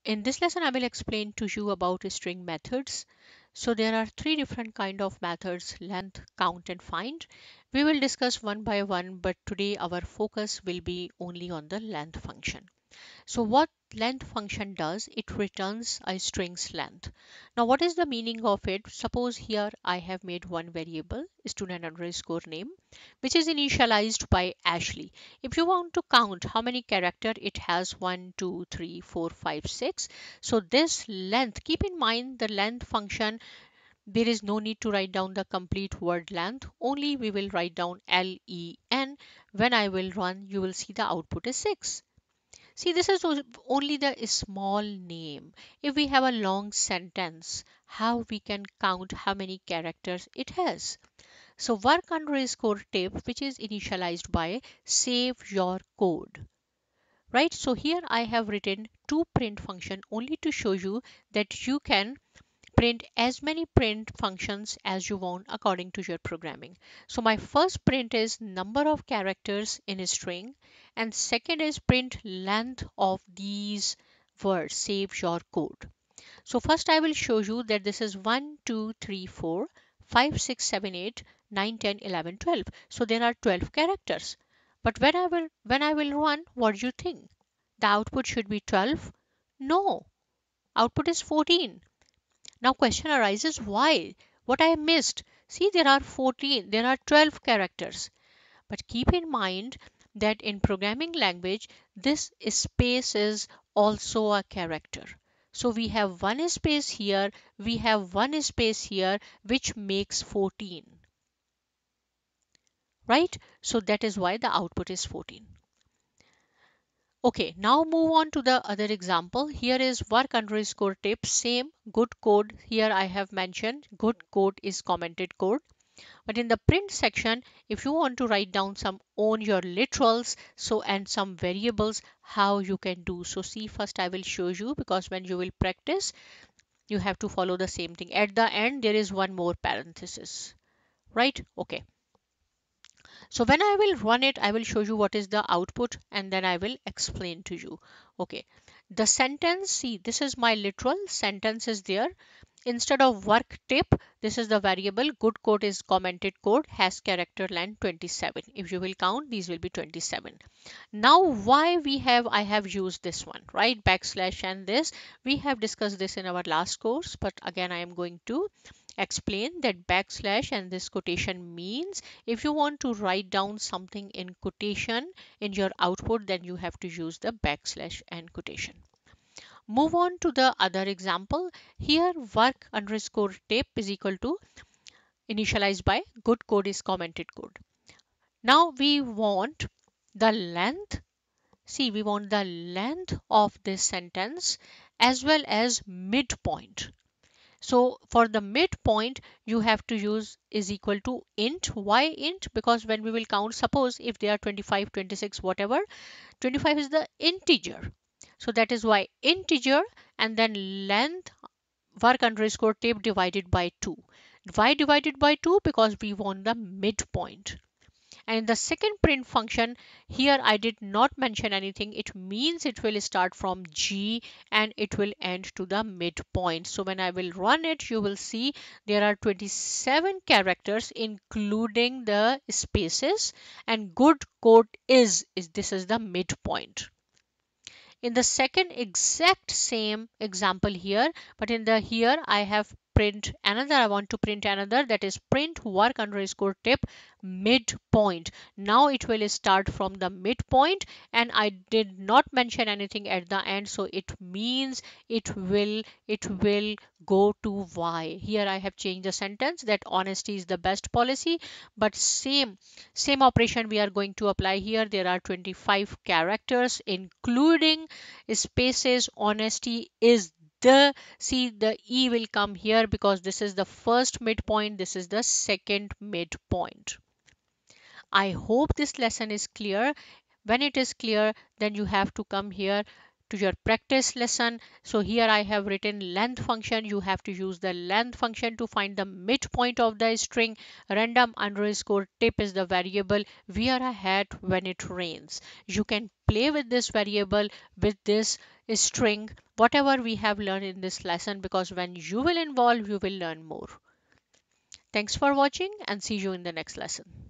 In this lesson, I will explain to you about string methods. So there are three different kind of methods: length, count, and find. We will discuss one by one, but today our focus will be only on the length function. So what length function does, it returns a string's length. Now what is the meaning of it? Suppose here I have made one variable student underscore name, which is initialized by Ashley. If you want to count how many character it has, 1 2 3 4 5 6, so this length, keep in mind the length function, there is no need to write down the complete word length, only we will write down len. When I will run, you will see the output is 6. See, this is only the small name. If we have a long sentence, how we can count how many characters it has? So work underscore tip, which is initialized by save your code, right? So here I have written two print function only to show you that you can print as many print functions as you want according to your programming. So my first print is number of characters in a string, and second is print length of these words. Save your code. So first I will show you that this is 1 2 3 4 5 6 7 8 9 10 11 12. So there are 12 characters. But when I will run, what do you think? The output should be 12? No, output is 14. Now question arises, why? What I missed? See, there are 14, there are 12 characters. But keep in mind that in programming language, this space is also a character. So we have one space here, we have one space here, which makes 14. Right? So that is why the output is 14. Okay, now move on to the other example. Here is work underscore tip, same good code. Here I have mentioned good code is commented code. But in the print section, if you want to write down some own your literals, so and some variables, how you can do. So see, first I will show you, because when you will practice, you have to follow the same thing. At the end, there is one more parenthesis, right? Okay. So when I will run it, I will show you what is the output, and then I will explain to you. Okay. The sentence, see, this is my literal sentence is there. Instead of work tip, this is the variable. Good code is commented code, has character length 27. If you will count, these will be 27. Now why I have used this one, right? Backslash and this. We have discussed this in our last course, but again I am going to explain that backslash and this quotation means if you want to write down something in quotation in your output, then you have to use the backslash and quotation. Move on to the other example. Here work underscore tip is equal to initialized by good code is commented code. Now we want the length. See, we want the length of this sentence as well as midpoint. So for the midpoint, you have to use is equal to int. Why int? Because when we will count, suppose if they are 25, 26, whatever, 25 is the integer. So that is why integer, and then length work underscore tip divided by 2. Why divided by 2? Because we want the midpoint. And in the second print function, here I did not mention anything. It means it will start from G and it will end to the midpoint. So when I will run it, you will see there are 27 characters including the spaces, and good code is this is the midpoint. In the second exact same example here, but in the here I have print another, I want to print another, that is print work underscore tip midpoint. Now it will start from the midpoint, and I did not mention anything at the end, so it means it will go to Y. Here I have changed the sentence that honesty is the best policy, but same operation we are going to apply here. There are 25 characters including spaces. Honesty is the, see, the E will come here because this is the first midpoint, this is the second midpoint. I hope this lesson is clear. When it is clear, then you have to come here to your practice lesson. So here I have written length function. You have to use the length function to find the midpoint of the string. Random underscore tip is the variable. Wear a hat when it rains. You can play with this variable, with this string, whatever we have learned in this lesson, because when you will involve, you will learn more. Thanks for watching and see you in the next lesson.